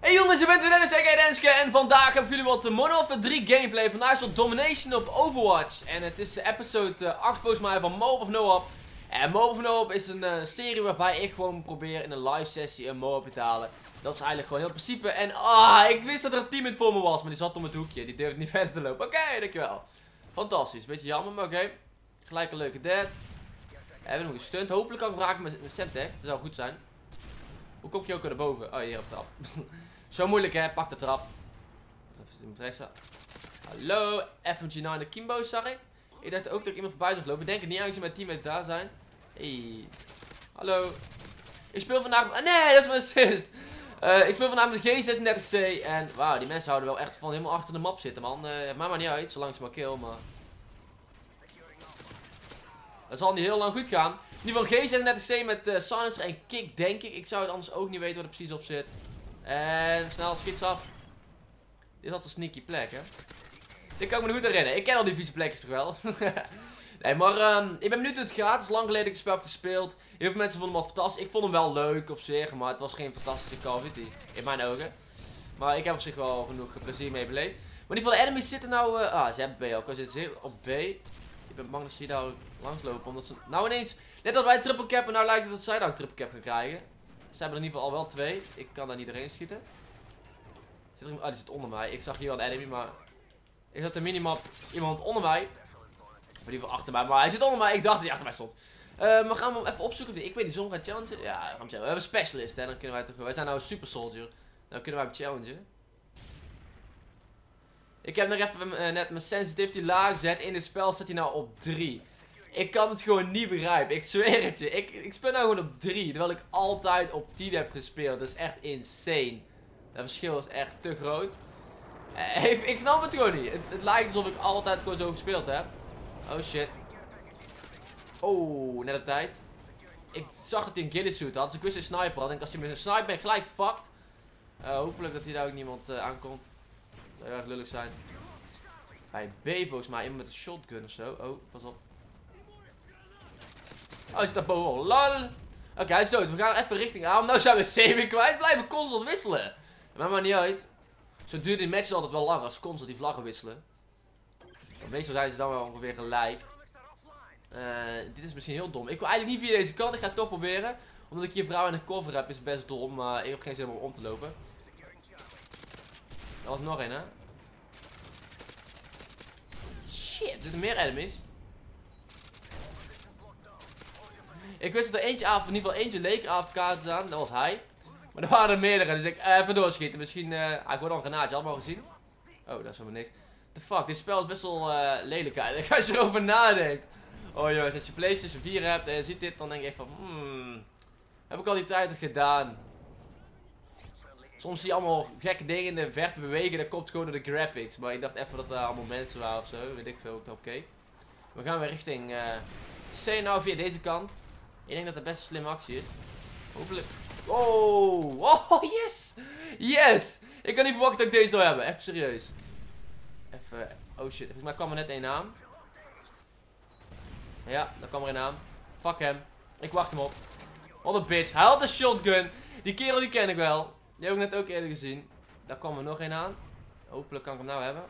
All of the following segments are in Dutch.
Hey jongens, ik ben Dennis, ik Denske en vandaag hebben jullie wat Modern Warfare 3 gameplay. Vandaag is wat Domination op Overwatch en het is episode 8 volgens mij van Moab of No-Op. En Moab of No-Op is een serie waarbij ik gewoon probeer in een live sessie een Moab te halen. Dat is eigenlijk gewoon heel principe en ik wist dat er een teammate voor me was, maar die zat om het hoekje, die durfde niet verder te lopen. Oké, dankjewel. Fantastisch, beetje jammer, maar oké. Gelijk een leuke dead. Hebben we nog gestunt, hopelijk kan ik raken met Semtex, dat zou goed zijn. Hoe kom je ook naar boven? Oh, hier op de trap. Zo moeilijk hè, pak de trap. Even rechts. Hallo, FMG9 de Kimbo zag ik. Ik dacht ook dat ik iemand voorbij zag lopen. Ik denk het niet aangezien mijn teammates daar zijn. Hey. Hallo. Ik speel vandaag... nee, dat is mijn assist. Ik speel vandaag met de G36C. En wauw, die mensen houden wel echt van helemaal achter de map zitten man. Het maakt maar niet uit, zolang ze maar kill. Maar... dat zal niet heel lang goed gaan. In ieder geval G36C met Silencer en Kick denk ik. Ik zou het anders ook niet weten wat er precies op zit. En snel schiets af. Dit had een sneaky plek hè. Dit kan ik me nog goed herinneren. Ik ken al die vieze plekjes toch wel. Nee maar ik ben benieuwd hoe het gaat. Het is lang geleden dat ik het spel heb gespeeld. Heel veel mensen vonden hem wel fantastisch. Ik vond hem wel leuk op zich. Maar het was geen fantastische Call of Duty. In mijn ogen. Maar ik heb op zich wel genoeg plezier mee beleefd. Maar in ieder geval de enemies zitten nou... ze hebben B ook. Ze zitten op B. Ik ben bang dat ze daar langslopen. Omdat ze... nou ineens... net als wij triple cap en nou lijkt het dat zij daar ook triple cap gaan krijgen. Ze hebben er in ieder geval al wel 2. Ik kan daar niet doorheen schieten. Zit er... die zit onder mij. Ik zag hier wel een enemy, maar... ik zat de minimap iemand onder mij. Maar die van achter mij. Maar hij zit onder mij. Ik dacht dat hij achter mij stond. Maar gaan we hem even opzoeken. Ik weet niet, zon gaat challengen. Ja, gaan we challengen. We hebben een specialist, hè. Dan kunnen wij toch... wij zijn nou een super soldier. Dan kunnen wij hem challengen. Ik heb nog even net mijn sensitivity laag gezet. In het spel staat hij nou op 3. Ik kan het gewoon niet begrijpen. Ik zweer het je. Ik speel nou gewoon op 3. Terwijl ik altijd op 10 heb gespeeld. Dat is echt insane. Dat verschil is echt te groot. Ik snap het gewoon niet. Het lijkt alsof ik altijd gewoon zo gespeeld heb. Oh shit. Oh, net op tijd. Ik zag dat hij een ghillie-suit had. Dus ik wist een sniper had. En als hij met een sniper ben gelijk fucked. Hopelijk dat hier daar ook niemand aankomt. Dat zou heel erg lullig zijn. Bij B volgens mij. Iemand met een shotgun of zo. Oh, pas op. Oh, hij zit daar bovenop. Lol. Oké, hij is dood. We gaan even richting aan. Nou zijn we C weer kwijt. Blijven constant wisselen. Maar maakt niet uit. Zo duurt die matches altijd wel lang als constant die vlaggen wisselen. Meestal zijn ze dan wel ongeveer gelijk. Dit is misschien heel dom. Ik wil eigenlijk niet via deze kant. Ik ga het toch proberen. Omdat ik hier vrouw in de cover heb is het best dom. Maar ik heb geen zin om om te lopen. Er was nog één hè. Shit, er zitten meer enemies. Ik wist dat er eentje in ieder geval eentje leek AFK te staan. Dat was hij. Maar er waren er meerdere. Dus ik even doorschieten. Misschien, ik word al een granaatje. Allemaal gezien. Oh, dat is helemaal niks. The fuck, dit spel is best wel lelijk eigenlijk. Als je erover nadenkt. Oh jongens, als je PlayStation 4 hebt en je ziet dit, dan denk je echt van, heb ik al die tijd gedaan? Soms zie je allemaal gekke dingen in de verte bewegen, dat komt gewoon door de graphics. Maar ik dacht even dat er allemaal mensen waren of zo, weet ik veel, ik dacht oké. We gaan weer richting C nou via deze kant. Ik denk dat het best een slimme actie is. Hopelijk. Oh, yes! Yes! Ik kan niet verwachten dat ik deze zou hebben, even serieus. Even, oh shit, volgens mij kwam er net één aan. Ja, daar kwam er een aan. Fuck hem. Ik wacht hem op. Wat een bitch. Hij had een shotgun. Die kerel die ken ik wel. Die heb ik net ook eerder gezien. Daar kwam er nog één aan. Hopelijk kan ik hem nou hebben.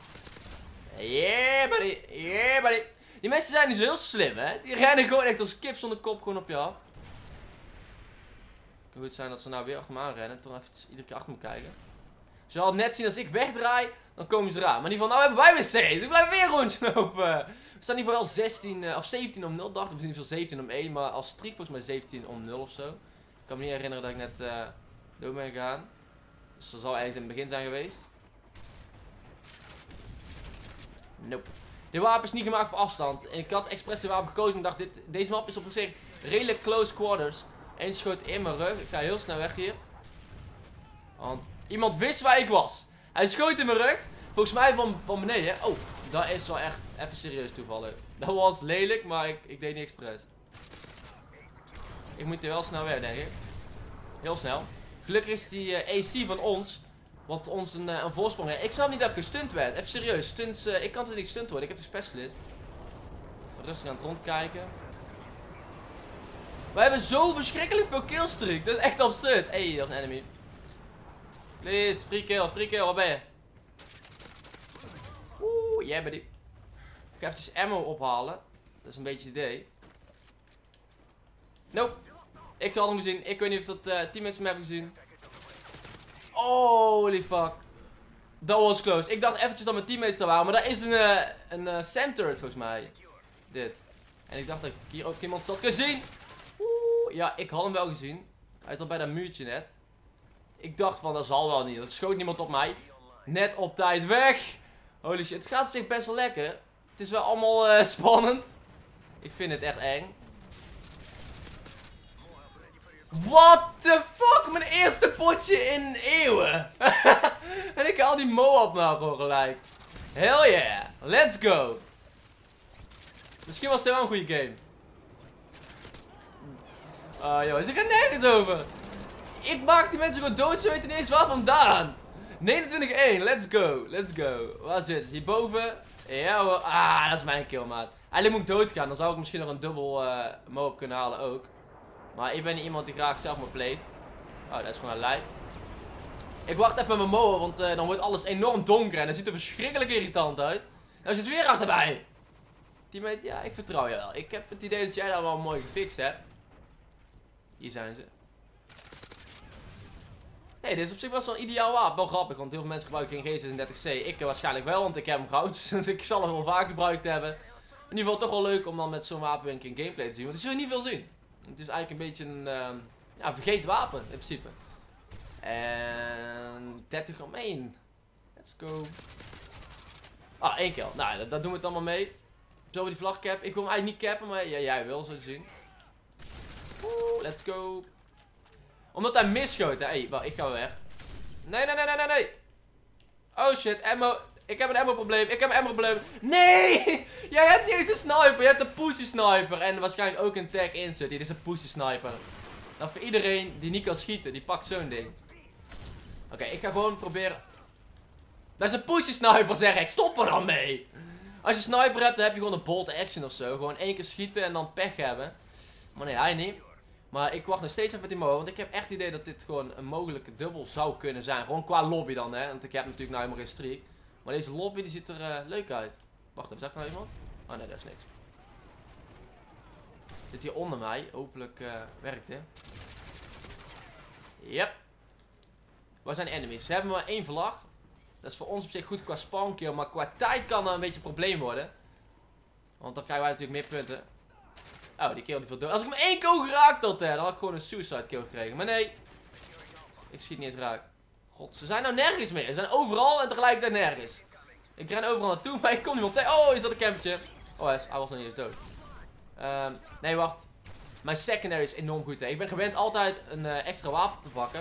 Yeah buddy. Yeah buddy. Die mensen zijn niet zo heel slim hè. Die rennen gewoon echt als kip zonder kop gewoon op je af. Het kan goed zijn dat ze nou weer achter me aan rennen. Toch even iedere keer achter me kijken. Ze hadden net zien als ik wegdraai. Dan komen ze eraan. Maar in ieder geval, nou hebben wij weer C. Dus ik blijf weer een rondje lopen. We staan in ieder geval 16 of 17 om 0. Dacht ik, of in ieder geval 17 om 1. Maar als streak volgens mij 17 om 0 of zo. Ik kan me niet herinneren dat ik net dood ben gegaan. Dus dat zal eigenlijk in het begin zijn geweest. Nope. Dit wapen is niet gemaakt voor afstand. En ik had expres dit wapen gekozen. En ik dacht, deze map is op zich redelijk close quarters. Eén schoot in mijn rug. Ik ga heel snel weg hier. Want iemand wist waar ik was. Hij schoot in mijn rug. Volgens mij van beneden. Oh, dat is wel echt even serieus toevallig. Dat was lelijk, maar ik deed niet expres. Ik moet er wel snel weg, denk ik. Heel snel. Gelukkig is die AC van ons. Wat ons een voorsprong heeft. Ik snap niet dat ik gestunt werd. Even serieus. Stunts, ik kan toch niet gestunt worden. Ik heb de specialist. Even rustig aan het rondkijken. We hebben zo verschrikkelijk veel killstreaks. Dat is echt absurd. Hé, dat is een enemy. Please, free kill, waar ben je? Oeh, jij bent die. Ik ga eventjes ammo ophalen. Dat is een beetje het idee. Nope. Ik had hem gezien. Ik weet niet of dat teammates hem hebben gezien. Holy fuck. Dat was close. Ik dacht eventjes dat mijn teammates er waren. Maar dat is een Sam-turret volgens mij. Dit. En ik dacht dat ik hier ook iemand had gezien. Oeh. Ja, ik had hem wel gezien. Hij zat bij dat muurtje net. Ik dacht van, dat zal wel niet. Er schoot niemand op mij. Net op tijd weg. Holy shit. Het gaat op zich best wel lekker. Het is wel allemaal spannend. Ik vind het echt eng. What the fuck? Mijn eerste potje in eeuwen. En ik haal die Moab nou gewoon gelijk. Hell yeah. Let's go. Misschien was het wel een goede game. Jongens, ik ga nergens over. Ik maak die mensen gewoon dood, ze weten niet eens waar vandaan. 29-1, let's go, let's go. Waar zit het? Hierboven? Ja hoor, dat is mijn kill, maat. Eigenlijk moet ik doodgaan, dan zou ik misschien nog een dubbel Moab kunnen halen ook. Maar ik ben niet iemand die graag zelf me playt. Oh, dat is gewoon een lei. Ik wacht even met mijn Moab, want dan wordt alles enorm donker en dat ziet er verschrikkelijk irritant uit. Nou zit weer achterbij. Teammate, ja, ik vertrouw je wel. Ik heb het idee dat jij dat wel mooi gefixt hebt. Hier zijn ze. Nee, dit is op zich best wel een ideaal wapen. Wel grappig, want heel veel mensen gebruiken geen G36C. Ik waarschijnlijk wel, want ik heb hem goud. Dus ik zal hem wel vaak gebruikt hebben. In ieder geval toch wel leuk om dan met zo'n wapen een keer gameplay te zien. Want die zul je niet veel zien. Het is eigenlijk een beetje een vergeten wapen, in principe. En 30 om 1. Let's go. 1 kill. Nou, dat doen we het allemaal mee. Zo we die vlag cap. Ik wil hem eigenlijk niet cappen, maar ja, jij wil, zo te zien. Oeh, let's go. Omdat hij misschoot, hè. Hey, wacht, ik ga wel weg. Nee. Oh shit, ammo. Ik heb een ammo probleem. Nee! Jij hebt niet eens een sniper. Je hebt een pussy sniper. En waarschijnlijk ook een tag insert. Dit is een pussy sniper. Nou, voor iedereen die niet kan schieten, die pakt zo'n ding. Oké, ik ga gewoon proberen. Dat is een pussy sniper, zeg ik. Stop er dan mee. Als je sniper hebt, dan heb je gewoon een bolt action of zo. Gewoon 1 keer schieten en dan pech hebben. Maar nee, hij niet. Maar ik wacht nog steeds even met die Mo, want ik heb echt het idee dat dit gewoon een mogelijke dubbel zou kunnen zijn. Gewoon qua lobby dan, hè. Want ik heb natuurlijk nou helemaal geen streak. Maar deze lobby die ziet er leuk uit. Wacht even, zag ik nou iemand? Oh nee, dat is niks. Zit hier onder mij. Hopelijk werkt dit. Yep. Waar zijn de enemies? Ze hebben maar 1 vlag. Dat is voor ons op zich goed qua spawnkill, maar qua tijd kan dat een beetje een probleem worden. Want dan krijgen wij natuurlijk meer punten. Oh, die kill die viel dood. Als ik hem 1 keer geraakt had, dan had ik gewoon een suicide kill gekregen. Maar nee. Ik schiet niet eens raak. God, ze zijn nou nergens meer. Ze zijn overal en tegelijkertijd nergens. Ik ren overal naartoe, maar ik kom niemand tegen. Oh, is dat een campertje? Oh, hij was nog niet eens dood. Nee, wacht. Mijn secondary is enorm goed, hè. Ik ben gewend altijd een extra wapen te pakken.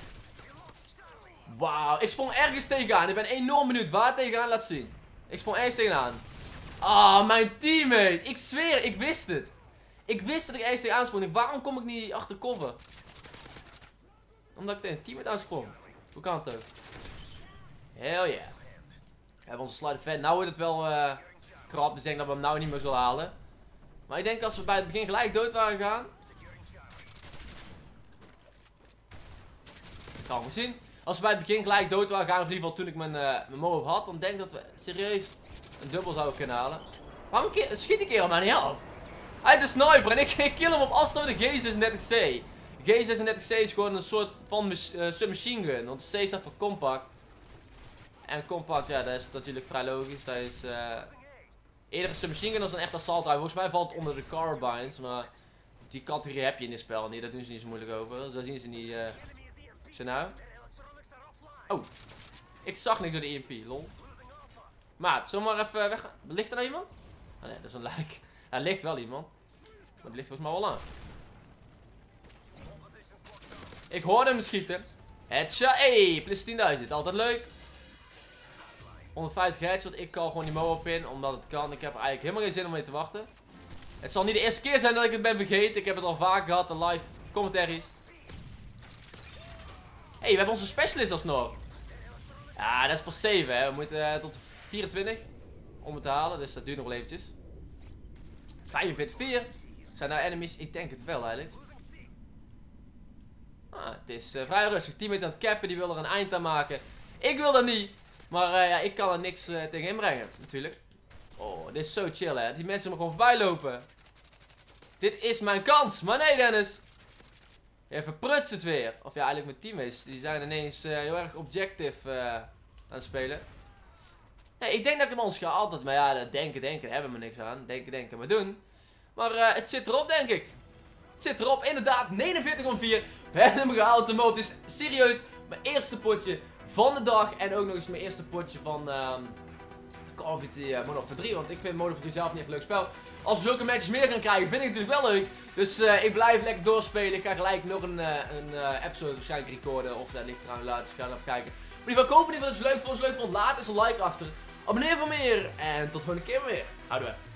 Wauw, ik sprong ergens tegenaan. Ik ben enorm benieuwd waar tegenaan laat zien. Ik sprong ergens tegenaan. Mijn teammate. Ik zweer, ik wist het. Ik wist dat ik ergens tegenaan sprong. Waarom kom ik niet achter cover? Omdat ik tegen een teammate aansprong. Hoe kan het ook? Hell yeah. We hebben onze slide vet. Nou wordt het wel krap. Dus ik denk dat we hem nou niet meer zullen halen. Maar ik denk als we bij het begin gelijk dood waren gegaan. Ik kan het zien. Als we bij het begin gelijk dood waren gegaan. Of in ieder geval toen ik mijn Moab had. Dan denk ik dat we serieus een dubbel zouden kunnen halen. Waarom schiet ik hier maar niet af? Hij is de sniper en ik kill hem op afstand met de G36C. G36C is gewoon een soort van submachine gun. Want de C staat voor compact. En compact, ja, dat is natuurlijk vrij logisch. Dat is eerder een submachine gun dan een echt assault rifle. Volgens mij valt het onder de carbines. Maar die categorie heb je in dit spel niet. Daar doen ze niet zo moeilijk over. Dus daar zien ze niet. Zo nou. Oh. Ik zag niks door de EMP, lol. Maat, zullen we maar even weggaan? Ligt er nou iemand? Oh nee, dat is een lijk. Er ligt wel iemand. Maar die ligt volgens mij wel aan. Ik hoorde hem schieten. Headshot. Hey, plus 10.000. Altijd leuk. 150 headshot. Ik kan gewoon die Moab in. Omdat het kan. Ik heb er eigenlijk helemaal geen zin om mee te wachten. Het zal niet de eerste keer zijn dat ik het ben vergeten. Ik heb het al vaak gehad. De live commentaries. Hey, we hebben onze specialist alsnog. Ja, dat is pas 7 hè. We moeten tot 24 om het te halen. Dus dat duurt nog wel eventjes. 45-4. Zijn nou enemies? Ik denk het wel eigenlijk. Het is vrij rustig. Teammate aan het cappen, die wil er een eind aan maken. Ik wil dat niet. Maar ja, ik kan er niks tegen inbrengen, natuurlijk. Oh, dit is zo chill, hè. Die mensen me gewoon voorbij lopen. Dit is mijn kans. Maar nee, Dennis. Je verprutst het weer. Of ja, eigenlijk mijn teammates. Die zijn ineens heel erg objective aan het spelen. Nee, ik denk dat ik hem ons ga altijd. Maar ja, dat denken hebben we niks aan. Denken maar doen. Maar het zit erop, denk ik. Het zit erop, inderdaad. 49,4. We hebben hem gehaald. De mode is serieus mijn eerste potje van de dag. En ook nog eens mijn eerste potje van Call of Duty Modern Warfare 3. Want ik vind Modern Warfare 3 zelf niet echt een leuk spel. Als we zulke matches meer gaan krijgen, vind ik het natuurlijk wel leuk. Dus ik blijf lekker doorspelen. Ik ga gelijk nog een episode waarschijnlijk recorden. Of dat ligt eraan, laten we gaan even kijken. Maar in ieder geval, ik hoop in ieder geval dat je het leuk vond. Als je het leuk vond, laat eens een like achter. Abonneer voor meer. En tot de volgende keer weer. Houdoe.